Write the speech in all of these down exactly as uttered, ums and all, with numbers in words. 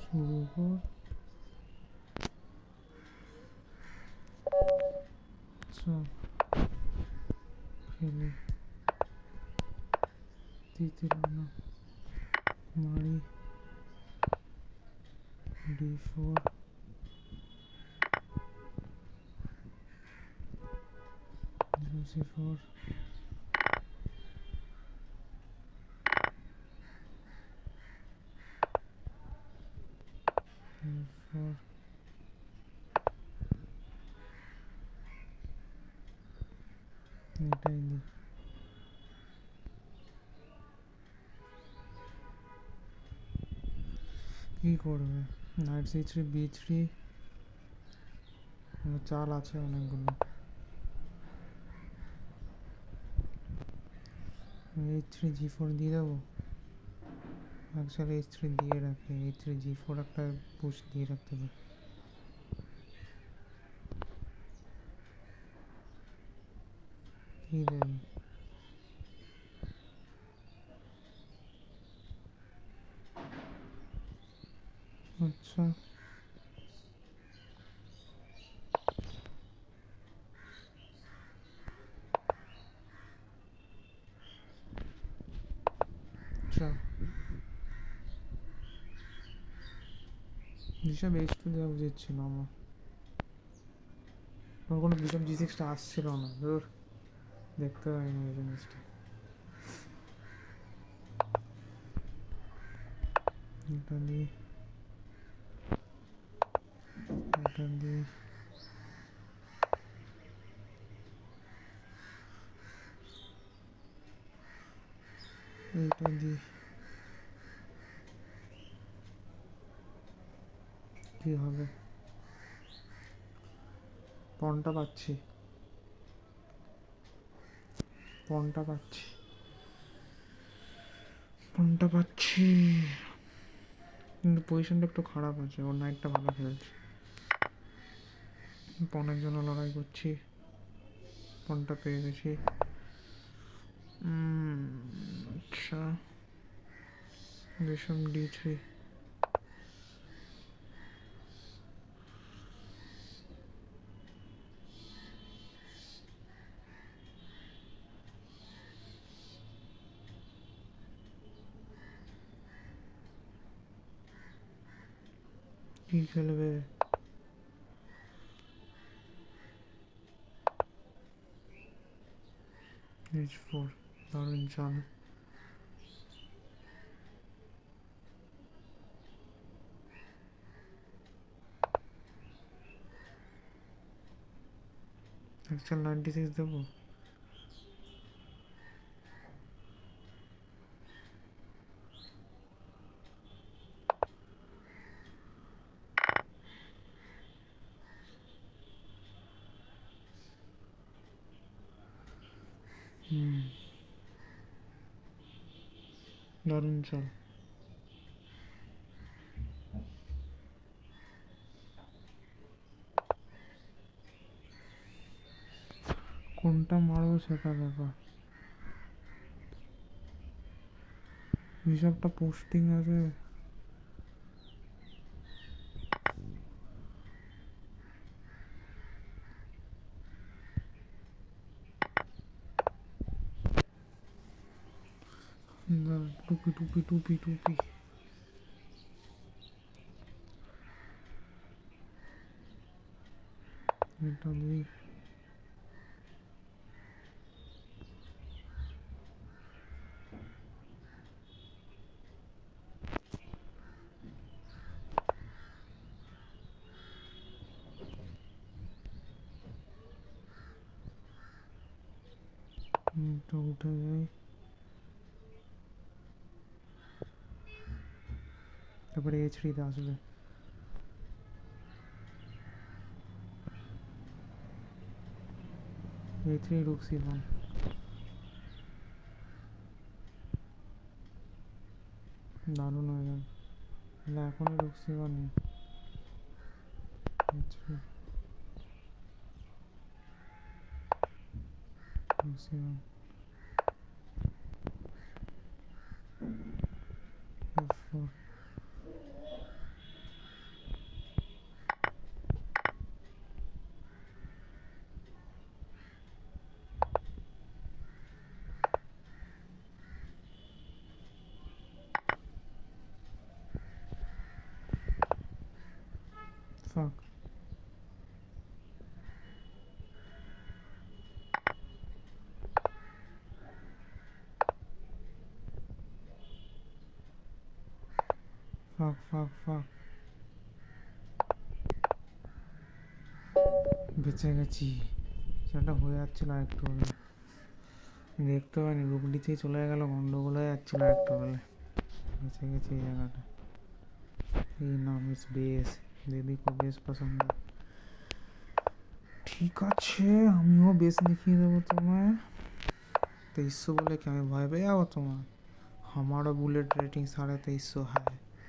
শুরু কর। চল খেলি তিতির না মারি D four C four four এটাই দি কি করবে knight C three B three চাল আছে অনেকগুলো এইচ থ্রি জি ফোর দিয়ে দেবো অ্যাকচুয়ালি এইচ থ্রি দিয়ে রাখি এইচ থ্রি জি ফোর একটা পুশ দিয়ে রাখতে পারি কি দেবে আচ্ছা আচ্ছা বিশাপ এইচ টু দেওয়া উচিত ছিল আমার আমার কোনো বিশাপ জি সিক্সটা আসছিল না ধর দেখতে হয়নি এই জিনিসটা এটা দিয়ে এটা দিয়ে এইটা দিয়ে কি হবে পনটা পাচ্ছি পনটা পাচ্ছি পনটা পাচ্ছি কিন্তু পজিশনটা একটু খারাপ আছে ওর নাইটটা ভালো খেলছে পনের জন্য লড়াই করছি পনটা পেয়ে গেছি আচ্ছা বিশপ ডি থ্রি কি খেলবে এইচ ফোর দারুণ চাল অ্যাকচুয়াল নাইনটি সিক্স দেবো হুম দারুণ চাল কোনটা মারবো সেটা ব্যাপার হিসাবটা পোস্টিং আছে টুপি টুপি টুপি টুপি এটা দিয়ে এটা উঠে যায় তারপরে এইচ থ্রিতে আসবে H three rook C one দারুণ হয়ে যাবে তাহলে এখনই rook C one H three rook C one F four fuck fuck ফাক, বেঁচে গেছি। সেটা হয়ে যাচ্ছিল একটু হলে, দেখতে পাইনি, রুক নিচেই চলে গেল, গন্ডগোল হয়ে যাচ্ছিল একটু হলে। বেঁচে গেছি এই জায়গাটা। এই নাম ইস বেস, দেবী কো বেস পছন্দ। ঠিক আছে, আমিও বেস দেখিয়ে দেবো তোমায়। তেইশশো বলে কি আমি ভয় পেয়ে যাবো তোমার? हमारा बुलेट रेटिंग साढ़े तेईस सौ है।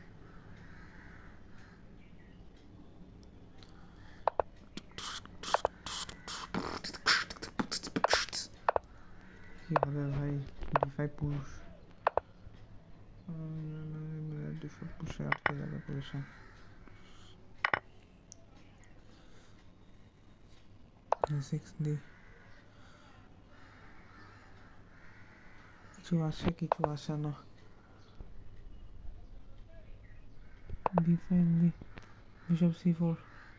কি হবে ভাই? D five push, D five পুশে আটকে যাবে পজিশন। সিক্স ডি কিছু আসে, কিছু আসে না। D five D, bishop C four.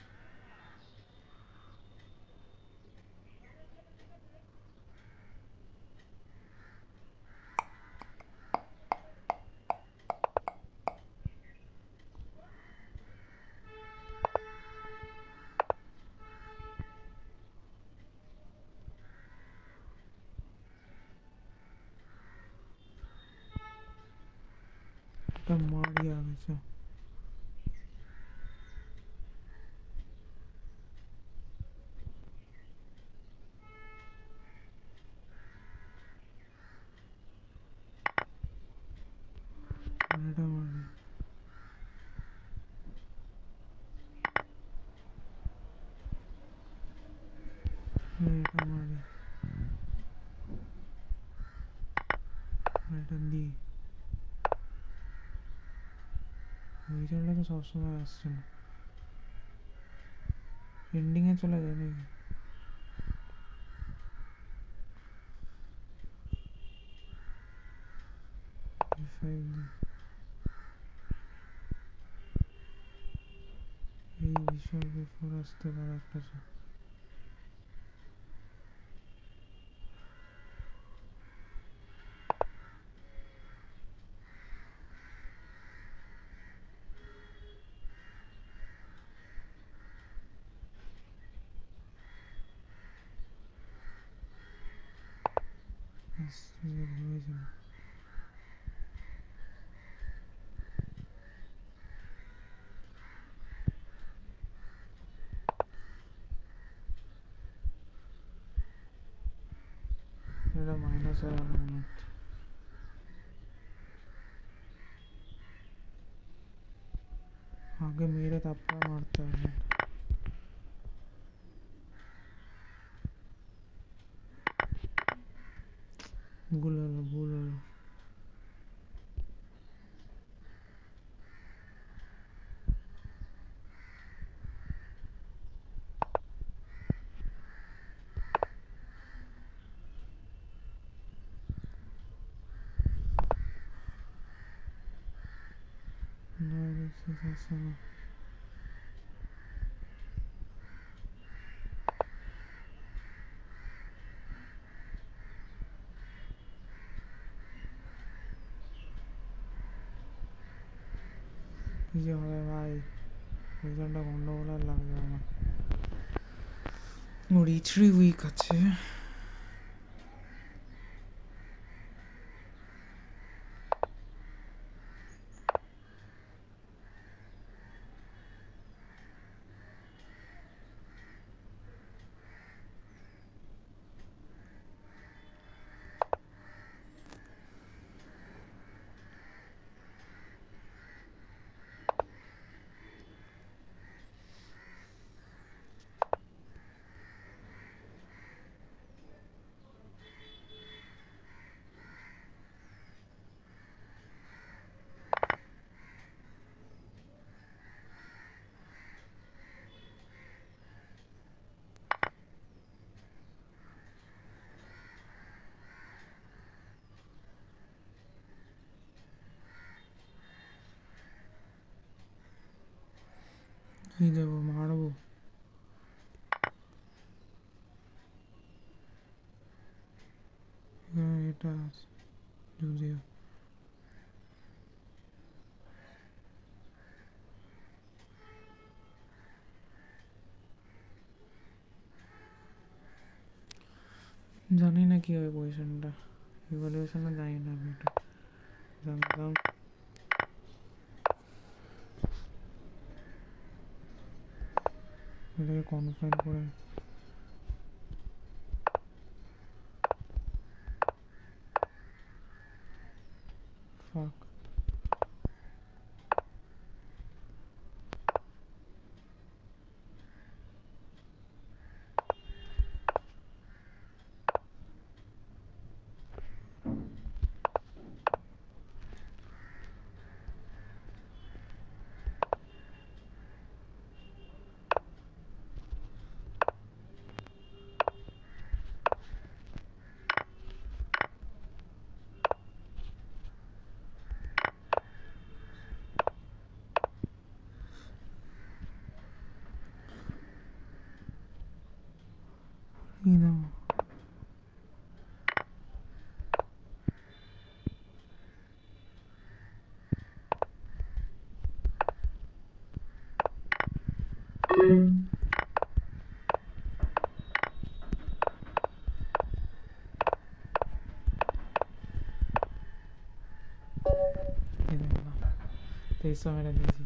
এটা মারি आ গেছে। এটা মারি, এটা মারি, এটা দি। ওই চালটা তো সবসময় আসছে না, এন্ডিংয়ে চলে যায় নাকি? ডি ফাইভ ডি, এই বিশপ বি ফোর আসতে পারে একটা। ভেবেছিলাম এটা মাইনাস হয়ে গেল মনে হচ্ছে। आगे मेरे तापा मारता है। भूल लो भूल लो नहीं ऐसा सुनो। जो है भाई রেজাল্টটা গন্ডগোল আর লাগবে আমার। ওর ই থ্রি উইক আছে। কি দেবো? মারবো। হ্যাঁ এটা যদিও জানি না কি হবে পজিশনটা, ইভ্যালুয়েশনও জানি না আমি। এটা জানতাম এটাকে কনফাইন করে ফাক। কি নাম তেইশশো মেরে দিয়েছি।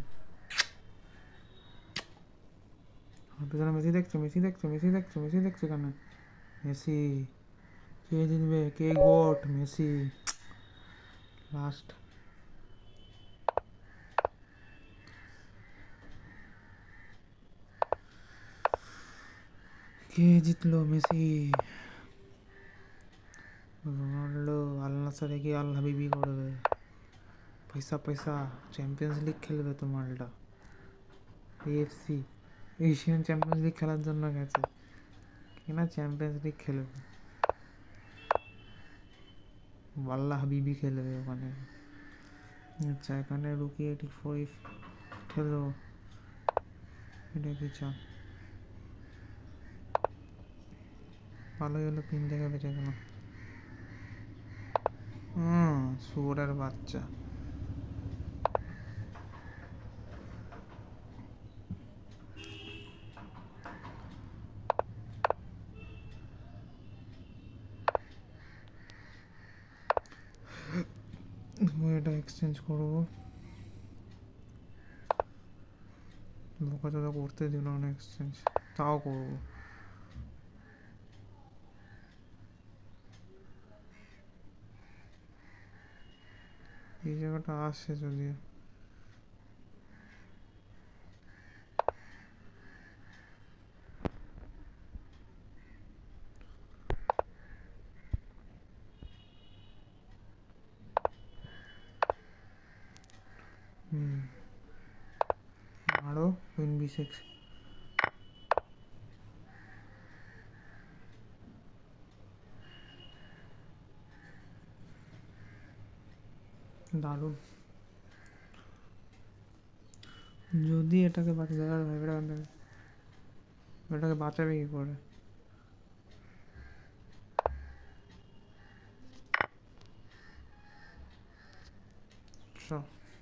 আমার পেছনে মেসি দেখছো, মেসি দেখছো, মেসি দেখছো, মেসি দেখছো কেন? মেসি। কে জিতবে, কে গোট? Messi last. কে জিতলো? মেসি। রোনাল্ডো আল নাসরে গিয়ে আল হাবিবি করবে, পয়সা পয়সা। চ্যাম্পিয়ন্স লিগ খেলবে তো মালটা। এএফসি এশিয়ান চ্যাম্পিয়ন্স লিগ খেলার জন্য গেছে কিনা, চ্যাম্পিয়ন্স লিগ খেলবে। আল্লাহ হাবিবি খেলবে ওখানে। আচ্ছা এখানে রুকি এইটি ফোর খেলো, এটা কি চা ভালোই হলো, পিন দেখে বেঁচে গেল। হুম, শুয়োরের বাচ্চা। এটা এক্সচেঞ্জ করবো, বোকা চোদা করতে দিল না এক্সচেঞ্জ, তাও করবো। এই জায়গাটা আসছে যদিও। হুম, আরো কুইন বি সিক্স। দারুণ। যদি এটাকে বাঁচাতে পারে, এটাকে বাঁচাবে কি করে? আচ্ছা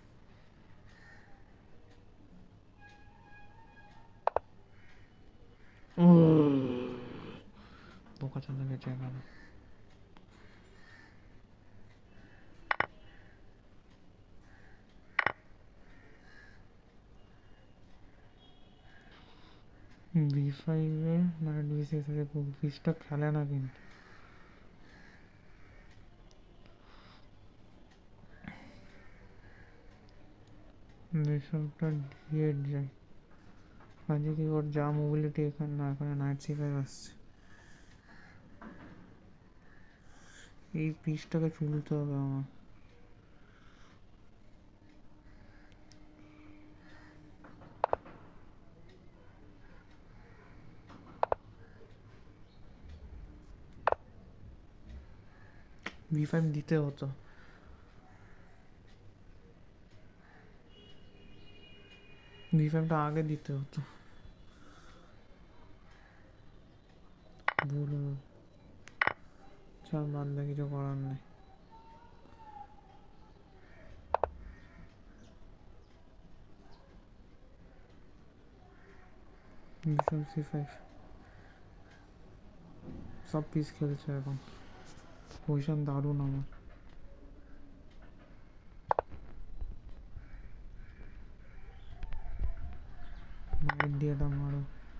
বোকা চোদা বেঁচে গেল। বি ফাইভে নাইট বি সিক্স আছে, বিশটা খেলে না কিন্তু। বিশপটা ডি এইট যায়, আজকে কি ওর যা মোবিলিটি এখানে না, এখানে নাইট সি ফাইভ আসছে। এই পিসটাকে চুলতে হবে আমার। বি ফাইভ দিতে হতো, বি ফাইভটা আগে দিতে হতো। ভুল, চল বাদ দে, কিছু করার নেই। বিশপ সি ফাইভ, সব পিস খেলছে এখন, পজিশন দারুণ আমার। নাইট দিয়েটা মারো,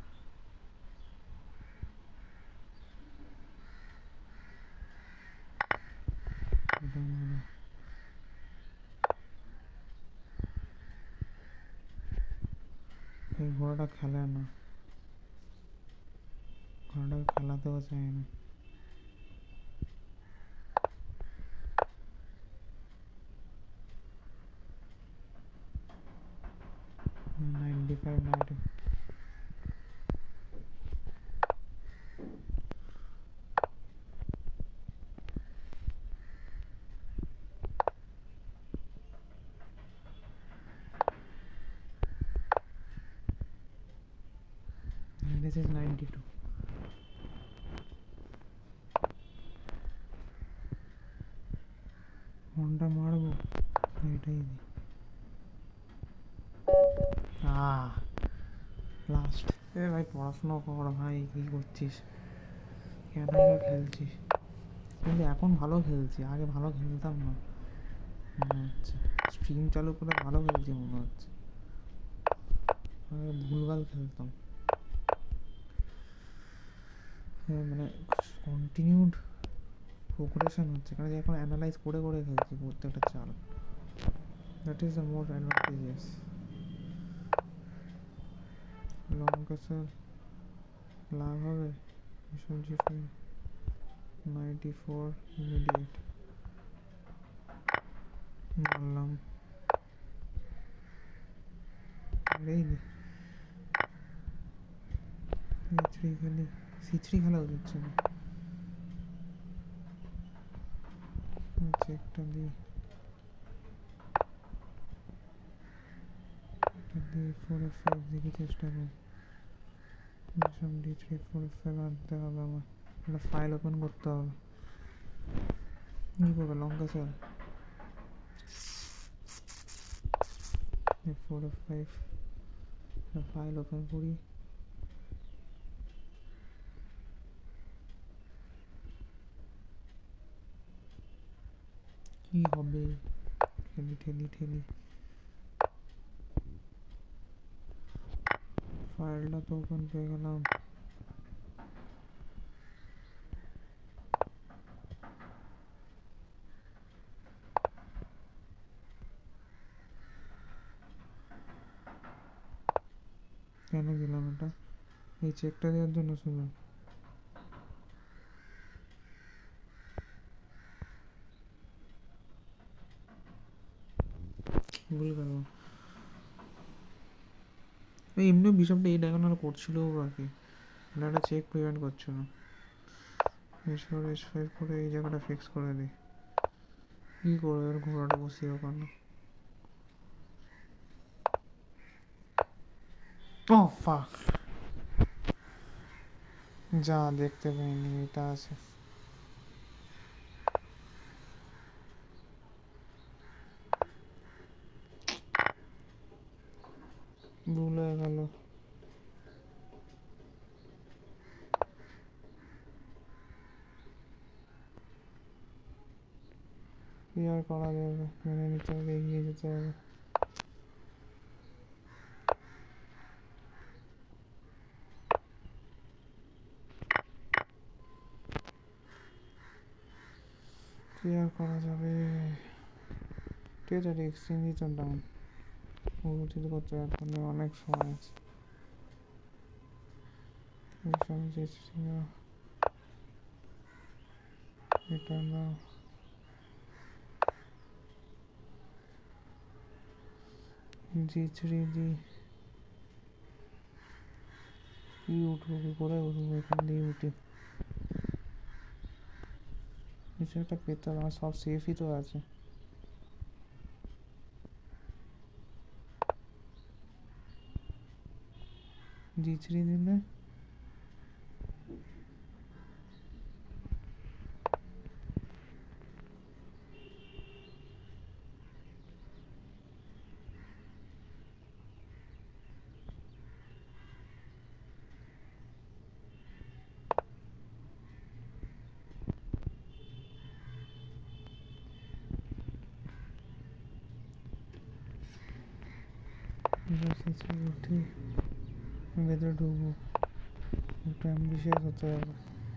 এটা মারো। এই ঘোড়াটা খেলে না, ঘোড়াটাকে খেলাতেও চায় না। Ninety five ninety This is ninety-two. ঘন্টা মারবো এটাই দি। আহ লাস্ট। এ ভাই পড়াশোনা কর ভাই, কি করছিস, কেন খেলছিস? কিন্তু এখন ভালো খেলছি, আগে ভালো খেলতাম না মনে হচ্ছে। স্ট্রিম চালু করে ভালো খেলছি মনে হচ্ছে, আগে ভুলভাল খেলতাম। মানে কন্টিনিউড প্রোগ্রেশন হচ্ছে, কারণ এখন অ্যানালাইজ করে করে খেলছি প্রত্যেকটা চাল। That is the more advantageous. Long castle লাভ হবে, সবজি ফ্রি নাইনটি ফোর ইমিডিয়েট মারলাম। এই থ্রি খেলি, সি থ্রি খেলাও দিচ্ছে না। চেকটা দিই, দিয়ে ফোর এফ ফাইভ দিকে চেষ্টা করি। D three four F five আনতে হবে আমার, একটা ফাইল ওপেন করতে হবে। কী করবে লঙ্কা চাল, four F five file open করি। কি হবে, ঠেলি ঠেলি ঠেলি ফাইলটা তো ওপেন পেয়ে গেলাম। কেন দিলাম এটা? এই চেকটা দেওয়ার জন্য শুনুন। ভুল গেল, এমনি বিশপটা এই ডায়াগোনাল করছিল আর কি, একটা চেক প্রিভেন্ট করছে না। এস ফোর এস ফাইভ করে এই জায়গাটা ফিক্স করে দিই। কী করবে আর ঘোড়াটা বসিয়ে ওখানে। ও ফাক, যা দেখতে পাইনি এটা আছে। ভুল হয়ে গেল। কি আর করা যাবে, মেনে নিতে হবে, এগিয়ে যেতে হবে। কি আর করা যাবে, ঠিক আছে এক্সচেঞ্জই তো ডাউন, উন্নতি করতে এখন অনেক সময় আছে। এটা না জি থ্রি দি কি উঠবো, কি করে উঠবো, এখান দিয়ে উঠি। কিছু একটা পেতে হবে, আমার সব সেফই তো আছে। জি থ্রি দিলে এক্সারসাইজ উঠে ভেতরে ঢুকবো, একটু অ্যাম্বিশিয়াস হতে হবে।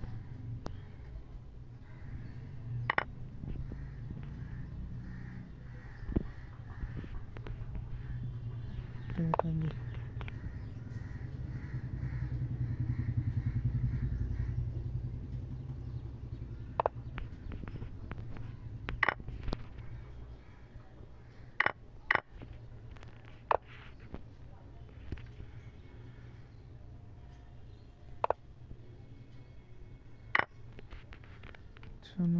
এটা দিই শোনো,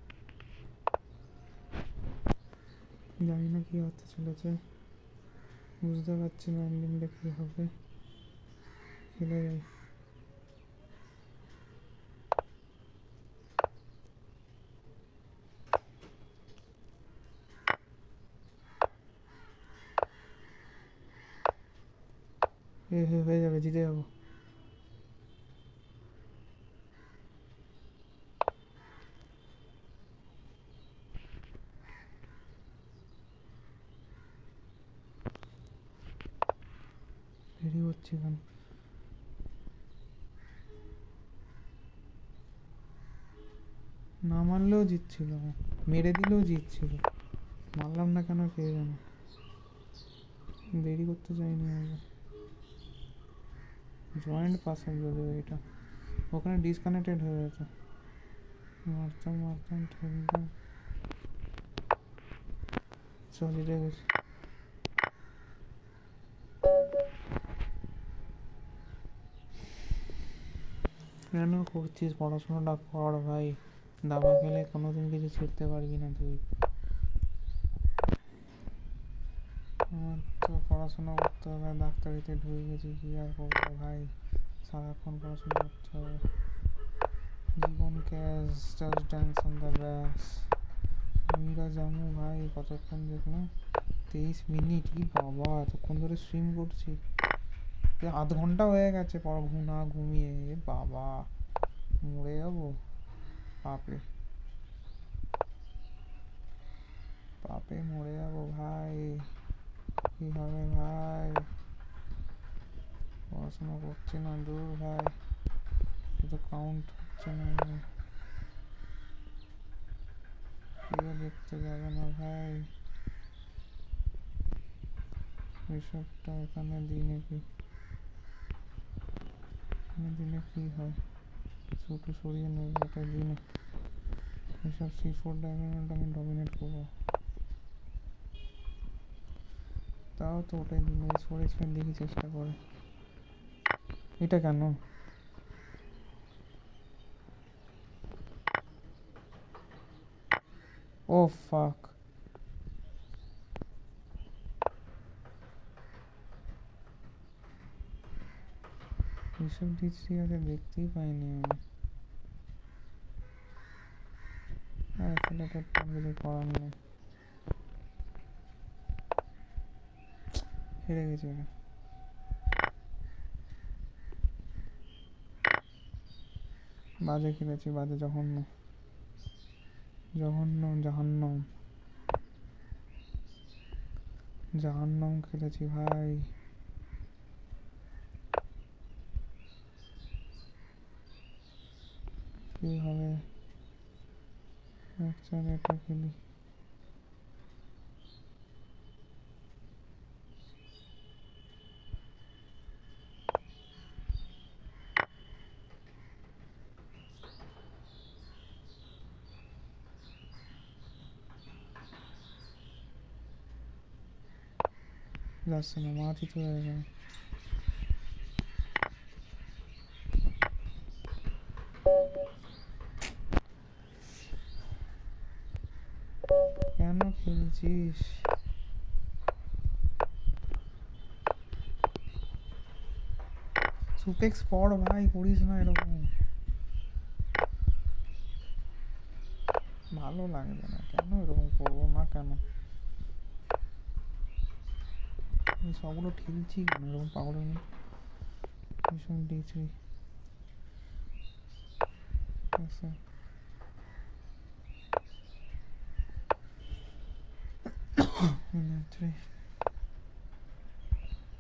জানি না কি হতে চলেছে, বুঝতে পারছি না এন্ডিংটা কি হবে। খেলে যাই। এ হয়ে যাবে, জিতে যাবো। দেরি হচ্ছে কেন? না মারলেও জিতছিল, মেরে দিলেও জিতছিল, মারলাম না কেন কে জানে। দেরি করতে চাইনি আমি। জয়েন্ট পাসওয়ার্ড যদিও এটা, ওখানে ডিসকানেক্টেড হয়ে গেছে। মারতাম মারতাম ঠেলতাম, চলে গেছে। কেন করছিস? পড়াশোনাটা কর ভাই, দাবা খেলে কোনোদিন কিছু শিখতে পারবি না তুই। আমার তো পড়াশোনা করতে হবে, ডাক্তারিতে ঢুকে গেছি, কি আর করবো ভাই, সারাক্ষণ পড়াশোনা করতে হবে। জীবন ক্যাশ, just dance on the bass. মীরা জামু ভাই কতক্ষণ দেখলাম, তেইশ মিনিট, কি বাবা এতক্ষণ ধরে স্ট্রিম করছি, আধ ঘন্টা হয়ে গেছে পর ঘুনা ঘুমিয়ে। বাবা মরে যাবো পাপে, পাপে মরে যাবো ভাই, কি হবে ভাই, পড়াশোনা করছি না দূর ভাই, শুধু কাউন্ট হচ্ছে না, কেউ দেখতে যাবে না ভাই। এসবটা এখানে দিনে কি, এখানে দিনে কি হয়, ছোটো সরিয়ে নেবে এটা দিনে। এসব সি ফোর ডায়মন্ড আমি ডমিনেট করবো, তাও তো ওটাই দিনে সরে দেখি চেষ্টা করে। এটা কেন? ও ফাক, এসব ডিস্ট্রি আগে দেখতেই পাইনি আমি। আর আসলে তো কিছু করার নেই, হেরে গেছি। বাজে খেলেছি, বাজে, জঘন্য জঘন্য জাহান্নাম জাহান্নাম খেলেছি ভাই। কি হবে, চল এটা খেলি। যাচ্ছে না, মাটি তো হয়ে গেল। কেন খেলছিস? সুপেক্স পড় ভাই, করিস না এরকম, ভালো লাগবে না। কেন এরকম করবো না কেন, সবগুলো ঠেলছি কেন এরকম পাগলের মতো? ভীষণ ডিচি আচ্ছা, থ্রি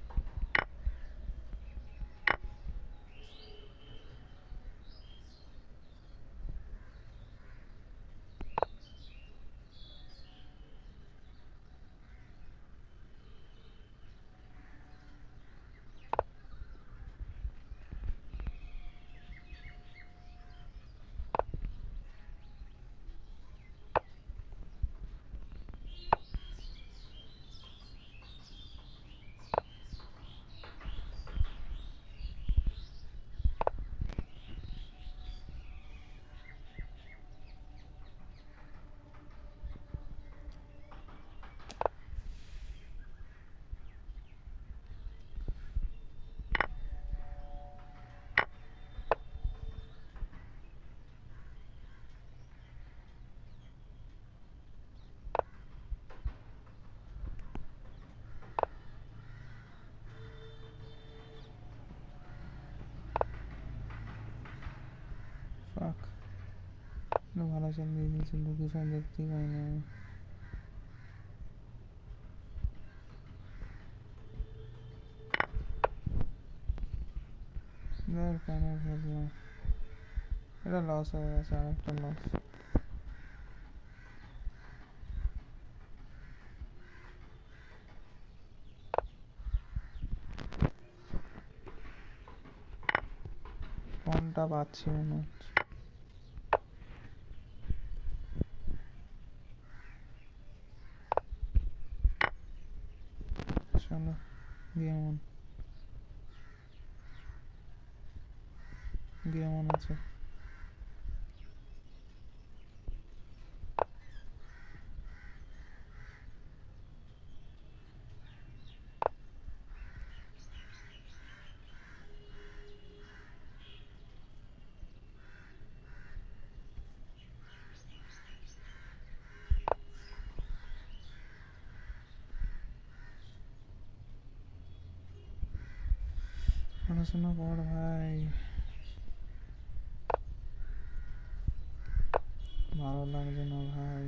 ভালো চাল দিয়ে দিয়েছে, লোকেশন দেখতেই পাই না আমি। দেখ কেন খেললাম, এটা লস হয়ে গেছে, আরেকটা লস। কোনটা পাচ্ছি মনে হচ্ছে। চলো গেম অন, গেম অন আছে। পড়াশোনা কর ভাই, ভালো লাগছে না ভাই।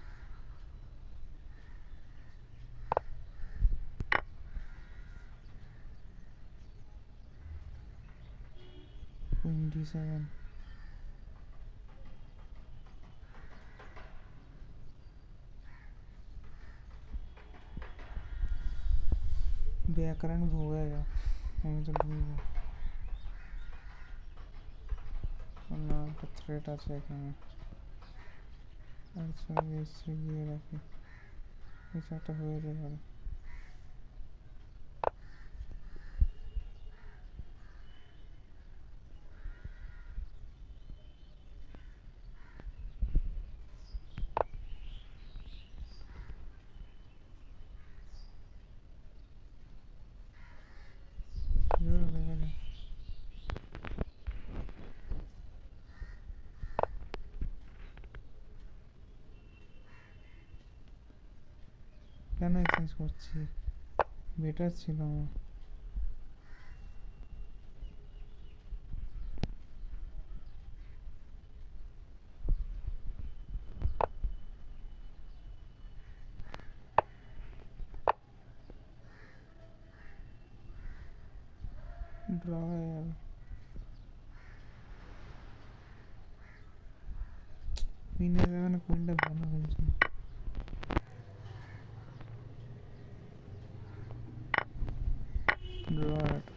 টোয়েন্টি সেভেন ব্যাক रैंक भोगेगा, আমি তো ঢুকবো না। একটা থ্রেট আছে এখানে, আচ্ছা এসে গিয়ে রাখি, কিছু একটা হয়ে যেতে পারে। জোরে লেগে যায়। কেন এক্সচেঞ্জ করছি, বেটার ছিল আমার। ড্র হয়ে যাবে। কুইনের জায়গায় কুইনটা ভালো হয়েছে। ড্র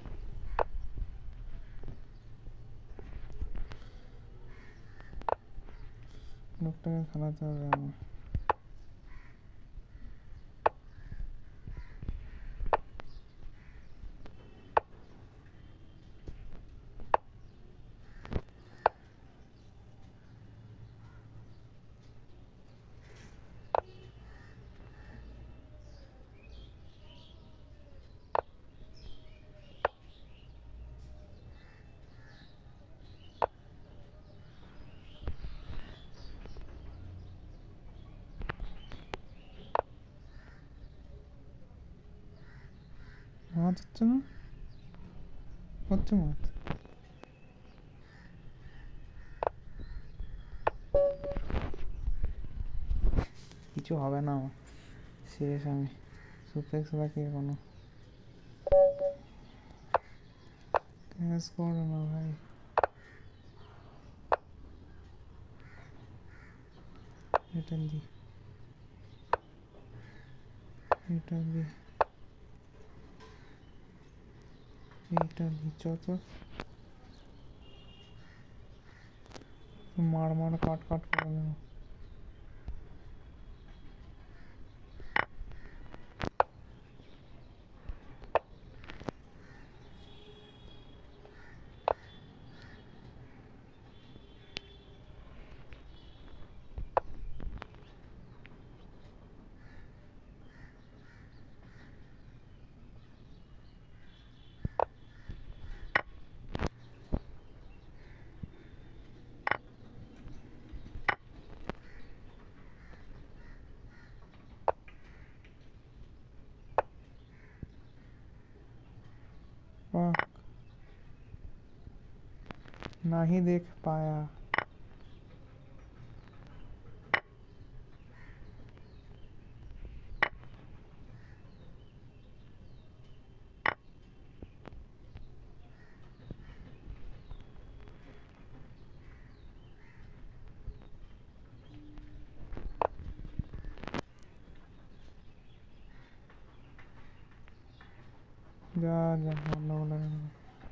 লোকটাকে খেলাতে হবে আমার। মাছ হচ্ছে না, হচ্ছে মাছ। কিছু হবে না আমার, শেষ আমি। সুপেক্স বাকি এখনো, ক্যাশ করো না ভাই। এটা দি, এটা দি, এইটা দি, চত মার মার কাট কাট করে দেবো। नहीं देख पाया। যা যা গন্ডগোল লাগে না।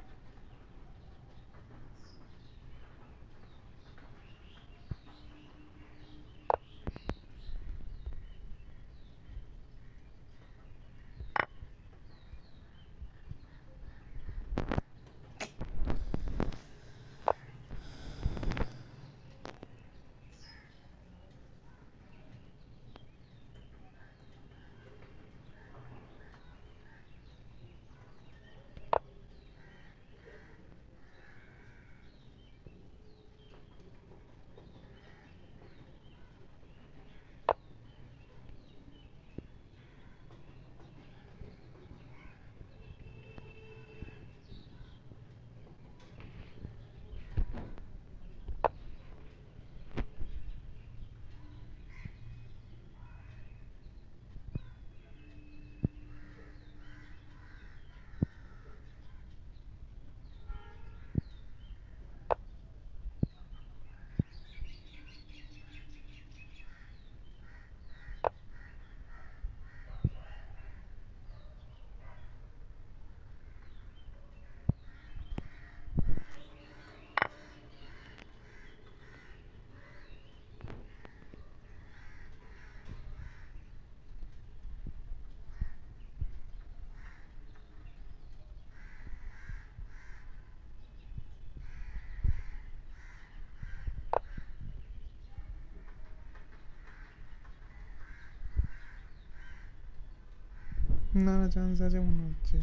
না না চান্স আছে মনে হচ্ছে।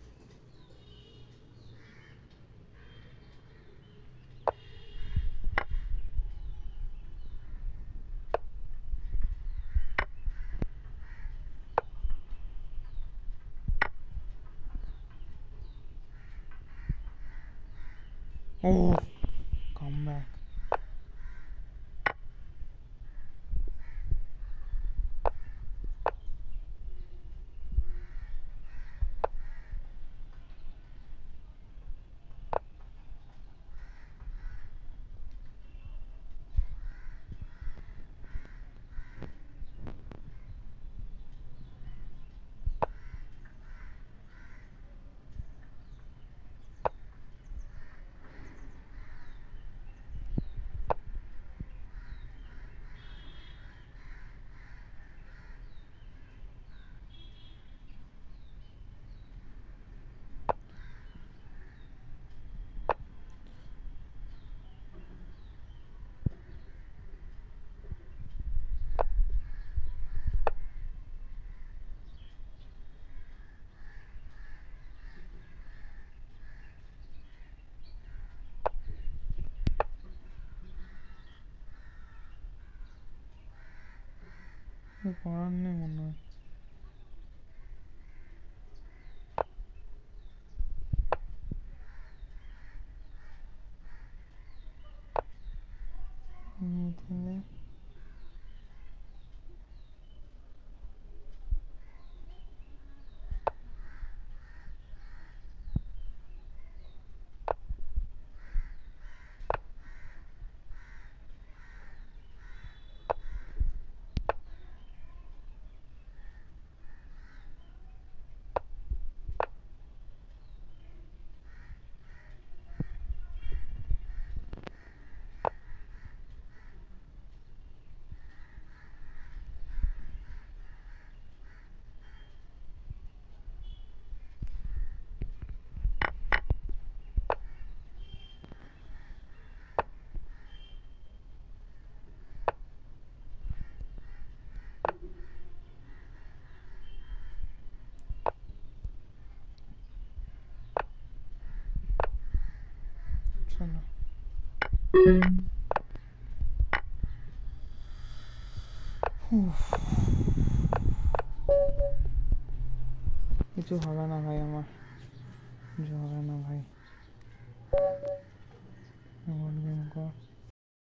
Oh, come back. করার নেই মনে হয়। তাহলে চলো কিছু হবে না ভাই, আমার কিছু হবে না ভাই। গেম কর।